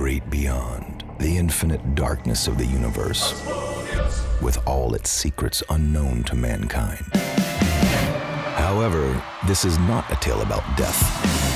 great beyond, the infinite darkness of the universe, with all its secrets unknown to mankind. However, this is not a tale about death.